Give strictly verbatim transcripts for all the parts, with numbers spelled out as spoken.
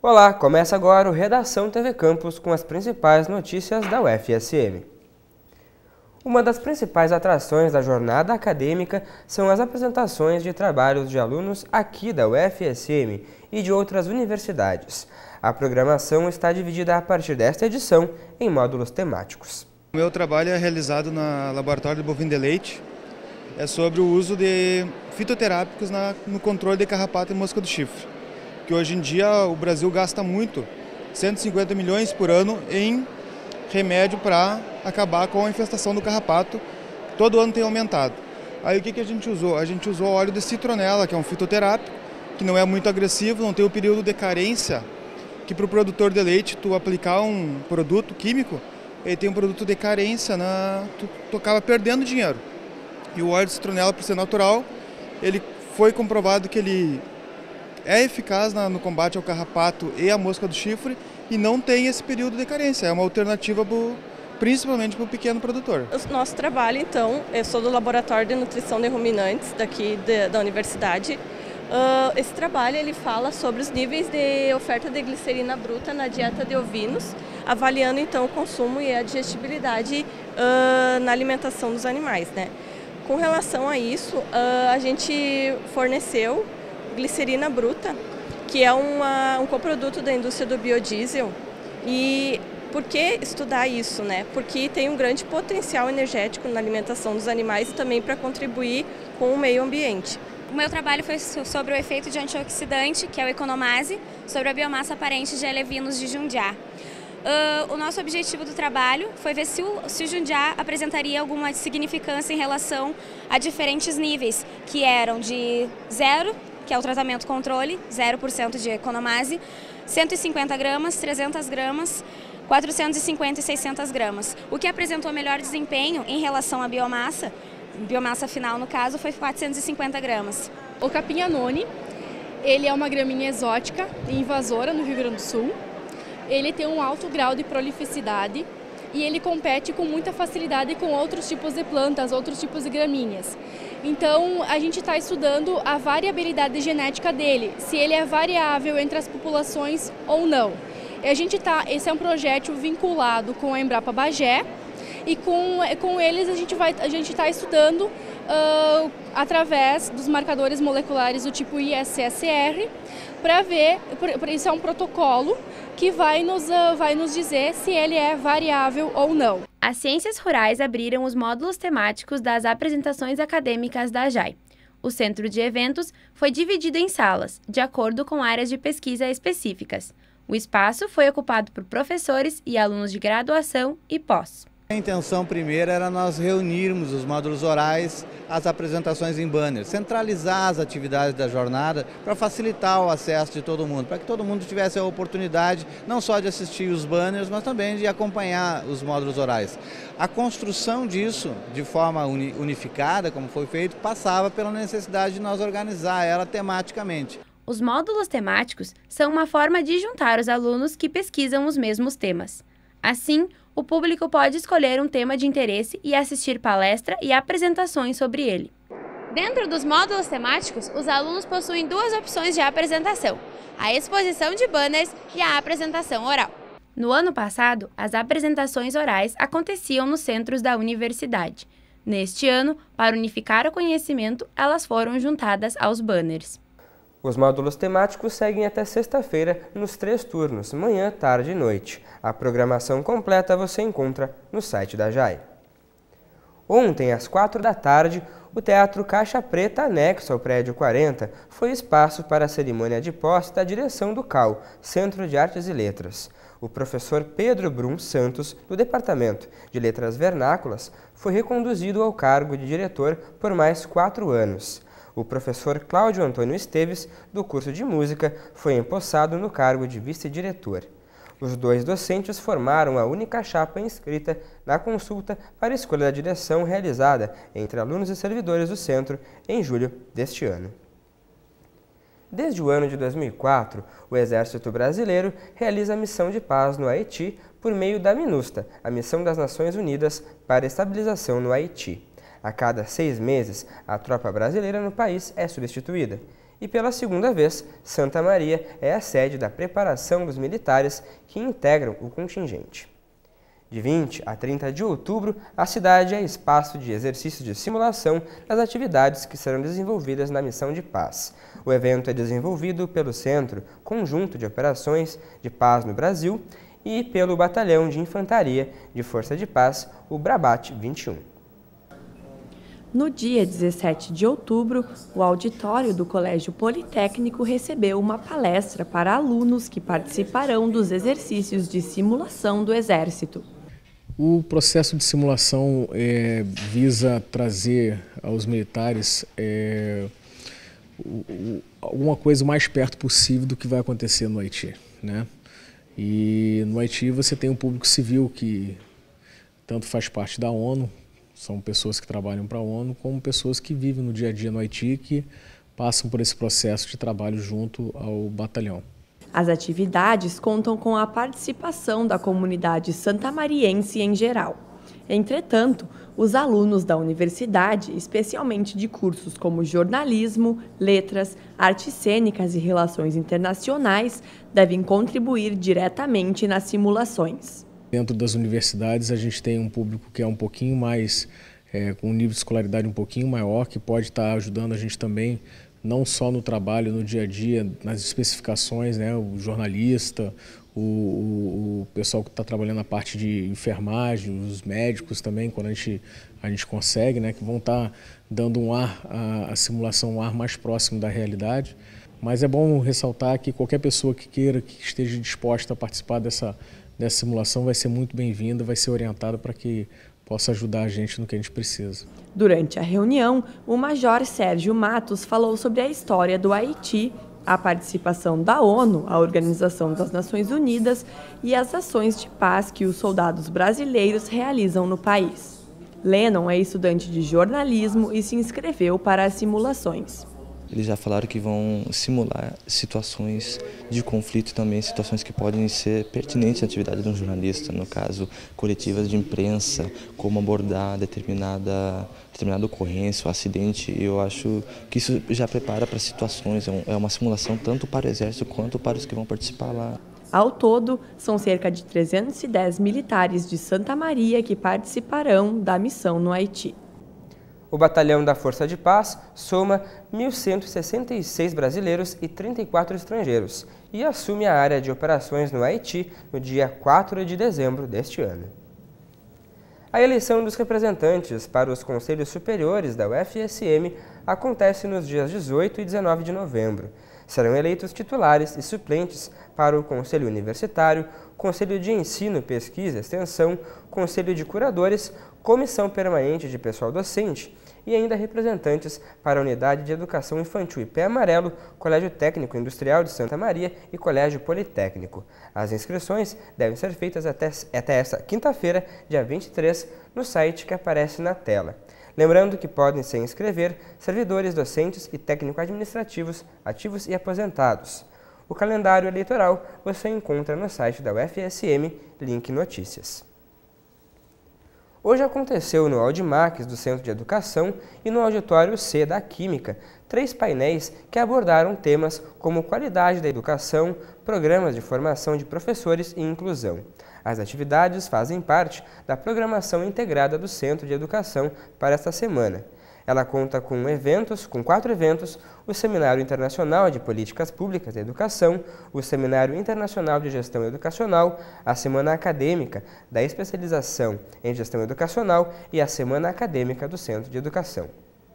Olá, começa agora o Redação T V Campus com as principais notícias da U F S M. Uma das principais atrações da jornada acadêmica são as apresentações de trabalhos de alunos aqui da U F S M e de outras universidades. A programação está dividida a partir desta edição em módulos temáticos. O meu trabalho é realizado na Laboratório de Bovino de Leite. É sobre o uso de fitoterápicos na, no controle de carrapato e mosca do chifre. Que hoje em dia o Brasil gasta muito, cento e cinquenta milhões por ano em remédio para acabar com a infestação do carrapato. Todo ano tem aumentado. Aí o que, que a gente usou? A gente usou óleo de citronela, que é um fitoterápico, que não é muito agressivo, não tem o período de carência, que para o produtor de leite, tu aplicar um produto químico, ele tem um produto de carência, na, tu, tu acaba perdendo dinheiro. E o óleo de citronela, por ser natural, ele foi comprovado que ele é eficaz na, no combate ao carrapato e à mosca do chifre e não tem esse período de carência. É uma alternativa pro, principalmente para o pequeno produtor. O nosso trabalho, então, eu sou do Laboratório de Nutrição de Ruminantes daqui de, da universidade. Uh, esse trabalho ele fala sobre os níveis de oferta de glicerina bruta na dieta de ovinos, avaliando então o consumo e a digestibilidade uh, na alimentação dos animais, né? Com relação a isso, uh, a gente forneceu glicerina bruta, que é uma, um coproduto da indústria do biodiesel. E por que estudar isso, né? Porque tem um grande potencial energético na alimentação dos animais e também para contribuir com o meio ambiente. O meu trabalho foi sobre o efeito de antioxidante, que é o Economase, sobre a biomassa aparente de alevinos de Jundiá. Uh, o nosso objetivo do trabalho foi ver se o, se o Jundiá apresentaria alguma significância em relação a diferentes níveis, que eram de zero, que é o tratamento controle, zero por cento de Economase, cento e cinquenta gramas, trezentas gramas, quatrocentos e cinquenta e seiscentas gramas. O que apresentou melhor desempenho em relação à biomassa, biomassa final no caso, foi quatrocentos e cinquenta gramas. O capim-anone, ele é uma graminha exótica e invasora no Rio Grande do Sul. Ele tem um alto grau de prolificidade e ele compete com muita facilidade com outros tipos de plantas, outros tipos de gramíneas. Então, a gente está estudando a variabilidade genética dele, se ele é variável entre as populações ou não. E a gente tá, esse é um projeto vinculado com a Embrapa Bagé e com, com eles a gente vai, a gente está estudando uh, através dos marcadores moleculares do tipo I S S R para ver, por, isso é um protocolo que vai nos, uh, vai nos dizer se ele é variável ou não. As Ciências Rurais abriram os módulos temáticos das apresentações acadêmicas da J A I. O centro de eventos foi dividido em salas, de acordo com áreas de pesquisa específicas. O espaço foi ocupado por professores e alunos de graduação e pós. A intenção primeira era nós reunirmos os módulos orais, as apresentações em banner, centralizar as atividades da jornada para facilitar o acesso de todo mundo, para que todo mundo tivesse a oportunidade não só de assistir os banners, mas também de acompanhar os módulos orais. A construção disso de forma unificada, como foi feito, passava pela necessidade de nós organizar ela tematicamente. Os módulos temáticos são uma forma de juntar os alunos que pesquisam os mesmos temas. Assim, o público pode escolher um tema de interesse e assistir palestra e apresentações sobre ele. Dentro dos módulos temáticos, os alunos possuem duas opções de apresentação: a exposição de banners e a apresentação oral. No ano passado, as apresentações orais aconteciam nos centros da universidade. Neste ano, para unificar o conhecimento, elas foram juntadas aos banners. Os módulos temáticos seguem até sexta-feira nos três turnos, manhã, tarde e noite. A programação completa você encontra no site da J A I. Ontem, às quatro da tarde, o Teatro Caixa Preta, anexo ao Prédio quarenta, foi espaço para a cerimônia de posse da direção do C A U, Centro de Artes e Letras. O professor Pedro Brum Santos, do Departamento de Letras Vernáculas, foi reconduzido ao cargo de diretor por mais quatro anos. O professor Cláudio Antônio Esteves, do curso de Música, foi empossado no cargo de vice-diretor. Os dois docentes formaram a única chapa inscrita na consulta para a escolha da direção realizada entre alunos e servidores do centro em julho deste ano. Desde o ano de dois mil e quatro, o Exército Brasileiro realiza a missão de paz no Haiti por meio da MINUSTA, a Missão das Nações Unidas para a Estabilização no Haiti. A cada seis meses, a tropa brasileira no país é substituída. E pela segunda vez, Santa Maria é a sede da preparação dos militares que integram o contingente. De vinte a trinta de outubro, a cidade é espaço de exercícios de simulação das atividades que serão desenvolvidas na missão de paz. O evento é desenvolvido pelo Centro Conjunto de Operações de Paz no Brasil e pelo Batalhão de Infantaria de Força de Paz, o Brabate vinte e um. No dia dezessete de outubro, o auditório do Colégio Politécnico recebeu uma palestra para alunos que participarão dos exercícios de simulação do Exército. O processo de simulação é, visa trazer aos militares é, alguma coisa o mais perto possível do que vai acontecer no Haiti, né? E no Haiti você tem um público civil que tanto faz parte da ONU, são pessoas que trabalham para a ONU, como pessoas que vivem no dia a dia no Haiti, que passam por esse processo de trabalho junto ao batalhão. As atividades contam com a participação da comunidade santamariense em geral. Entretanto, os alunos da universidade, especialmente de cursos como jornalismo, letras, artes cênicas e relações internacionais, devem contribuir diretamente nas simulações. Dentro das universidades, a gente tem um público que é um pouquinho mais, é, com um nível de escolaridade um pouquinho maior, que pode estar ajudando a gente também, não só no trabalho, no dia a dia, nas especificações, né, o jornalista, o, o, o pessoal que está trabalhando na parte de enfermagem, os médicos também, quando a gente, a gente consegue, né, que vão estar dando um ar, a, a simulação um ar mais próximo da realidade. Mas é bom ressaltar que qualquer pessoa que queira, que esteja disposta a participar dessa, dessa simulação vai ser muito bem-vinda, vai ser orientada para que possa ajudar a gente no que a gente precisa. Durante a reunião, o Major Sérgio Matos falou sobre a história do Haiti, a participação da ONU, a Organização das Nações Unidas, e as ações de paz que os soldados brasileiros realizam no país. Lennon é estudante de jornalismo e se inscreveu para as simulações. Eles já falaram que vão simular situações de conflito também, situações que podem ser pertinentes à atividade de um jornalista, no caso, coletivas de imprensa, como abordar determinada, determinada ocorrência ou acidente. Eu acho que isso já prepara para situações, é uma simulação tanto para o Exército quanto para os que vão participar lá. Ao todo, são cerca de trezentos e dez militares de Santa Maria que participarão da missão no Haiti. O Batalhão da Força de Paz soma mil cento e sessenta e seis brasileiros e trinta e quatro estrangeiros e assume a área de operações no Haiti no dia quatro de dezembro deste ano. A eleição dos representantes para os Conselhos Superiores da U F S M acontece nos dias dezoito e dezenove de novembro. Serão eleitos titulares e suplentes para o Conselho Universitário, Conselho de Ensino, Pesquisa e Extensão, Conselho de Curadores, Comissão Permanente de Pessoal Docente e ainda representantes para a Unidade de Educação Infantil I P Amarelo, Colégio Técnico Industrial de Santa Maria e Colégio Politécnico. As inscrições devem ser feitas até, até esta quinta-feira, dia vinte e três, no site que aparece na tela. Lembrando que podem se inscrever servidores docentes e técnico-administrativos, ativos e aposentados. O calendário eleitoral você encontra no site da U F S M, link Notícias. Hoje aconteceu no Audimax do Centro de Educação e no Auditório C da Química, três painéis que abordaram temas como qualidade da educação, programas de formação de professores e inclusão. As atividades fazem parte da programação integrada do Centro de Educação para esta semana. Ela conta com eventos, com quatro eventos, o Seminário Internacional de Políticas Públicas da Educação, o Seminário Internacional de Gestão Educacional, a Semana Acadêmica da Especialização em Gestão Educacional e a Semana Acadêmica do Centro de Educação.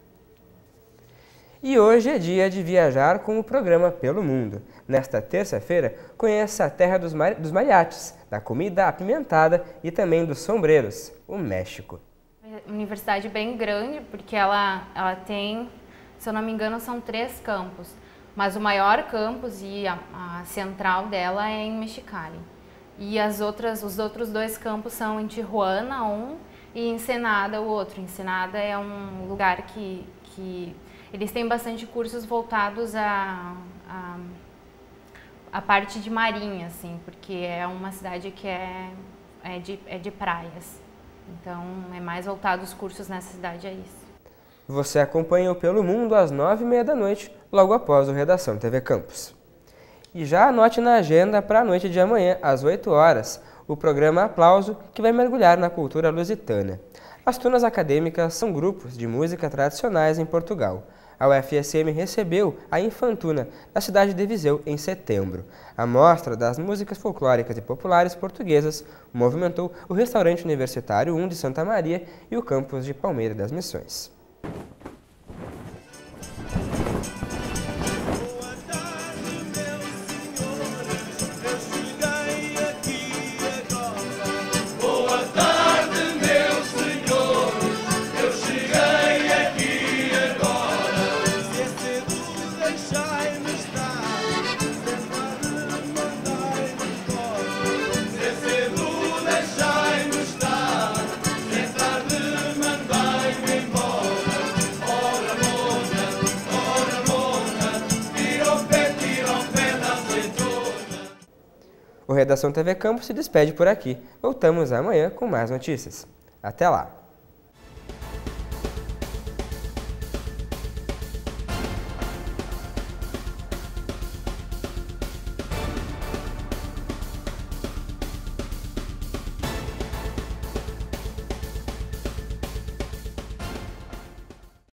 E hoje é dia de viajar com o programa Pelo Mundo. Nesta terça-feira, conheça a terra dos, mar... dos mariachis, da comida apimentada e também dos sombreros, o México. Universidade bem grande, porque ela, ela tem, se eu não me engano, são três campos, mas o maior campus e a, a central dela é em Mexicali. E as outras, os outros dois campos são em Tijuana, um, e Ensenada, o outro. Ensenada é um lugar que, que eles têm bastante cursos voltados a, a, a parte de marinha, assim, porque é uma cidade que é, é, de, é de praias. Então, é mais voltado os cursos nessa cidade a isso. Você acompanha o Pelo Mundo às nove e meia da noite, logo após o Redação T V Campus. E já anote na agenda para a noite de amanhã, às oito horas, o programa Aplauso, que vai mergulhar na cultura lusitana. As turmas acadêmicas são grupos de música tradicionais em Portugal. A U F S M recebeu a Infantuna, na cidade de Viseu, em setembro. A mostra das músicas folclóricas e populares portuguesas movimentou o restaurante universitário um de Santa Maria e o campus de Palmeira das Missões. O Redação T V Campus se despede por aqui. Voltamos amanhã com mais notícias. Até lá!